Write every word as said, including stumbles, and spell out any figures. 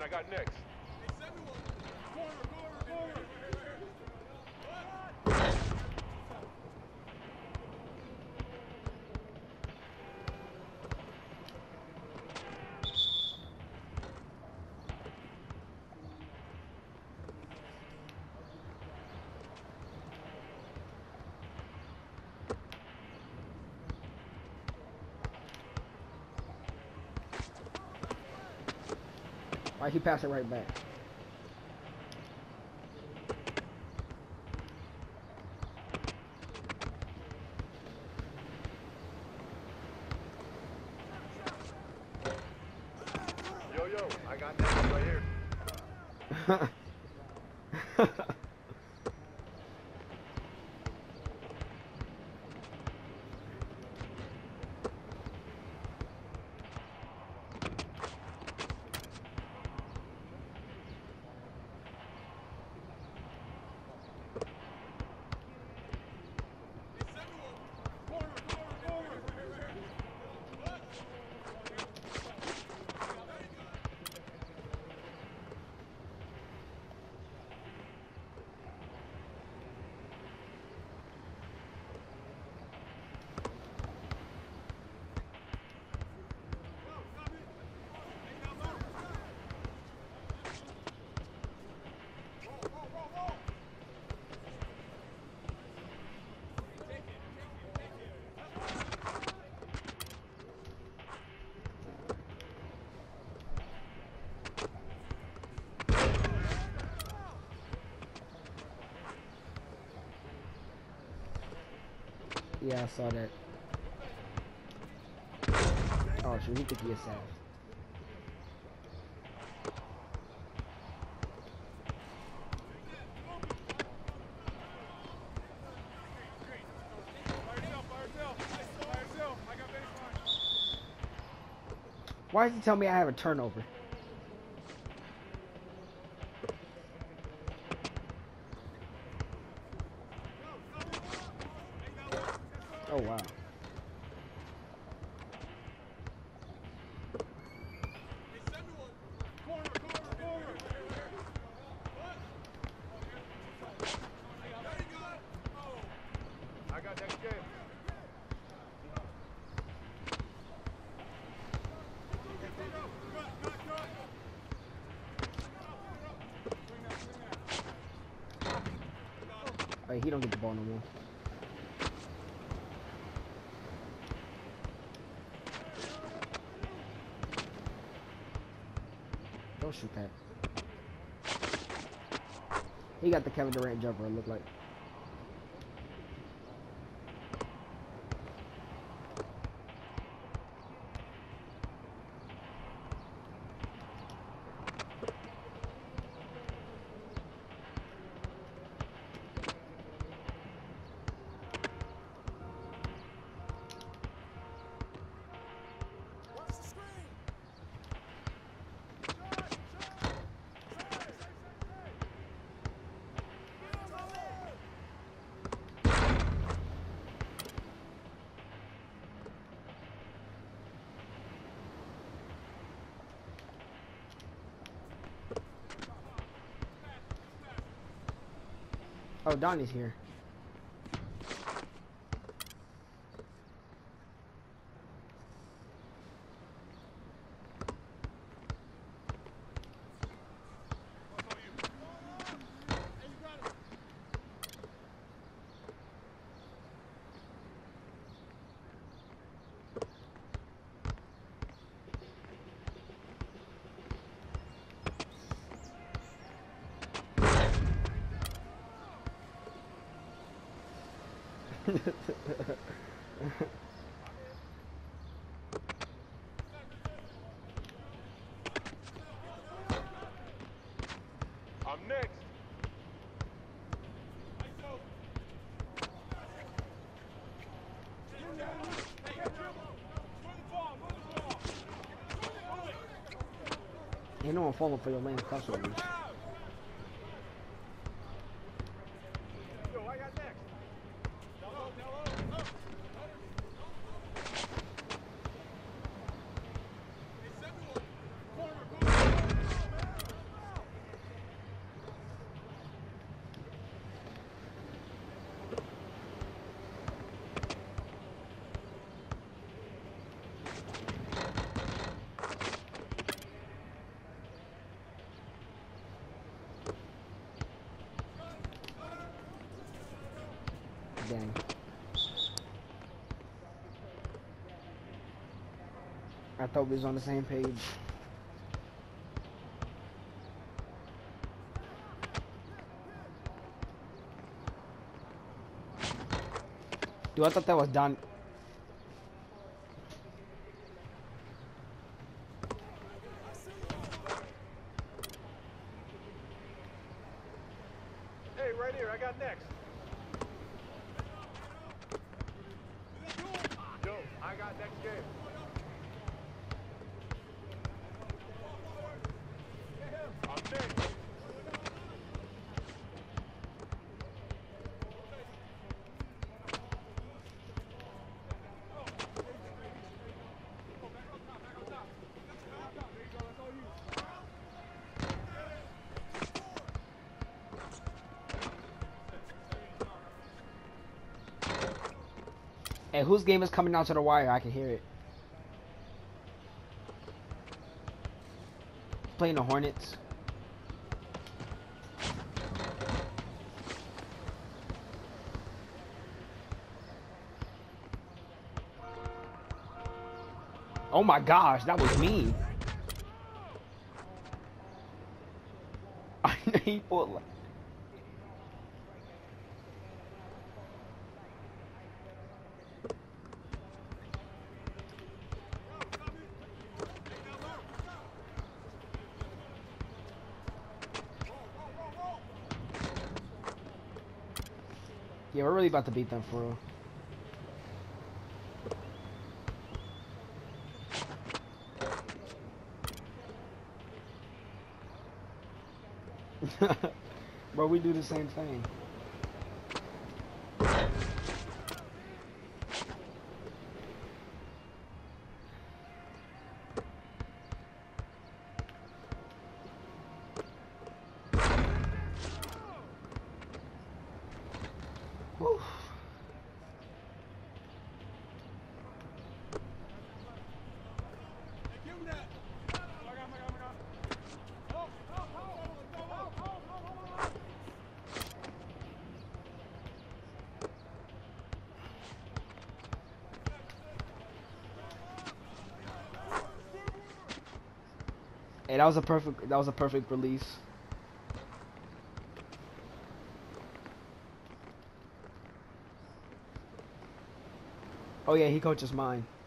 got next. Alright, he passed it right back. Yo, yo, I got that one right here. Yeah, I saw that. Oh, shoot, he think he is safe. Why does he tell me I have a turnover? Oh, wow. I got next game. Hey, he don't get the ball no more. Don't shoot that. He got the Kevin Durant jumper, it looked like. Oh, Donnie's here. I'm next. Ain't no one falling for your lane crossovers. Yo, I got next. Dang. I thought we was on the same page. Dude, I thought that was Don. Hey, right here. I got next. Yo, I got next game. I'm next. Hey, whose game is coming down to the wire? I can hear it. Playing the Hornets. Oh my gosh, that was me. I know he pulled like. Yeah, we're really about to beat them for real. Bro, we do the same thing. Whew. Hey, that was a perfect. That was a perfect release. Oh yeah, he coaches mine.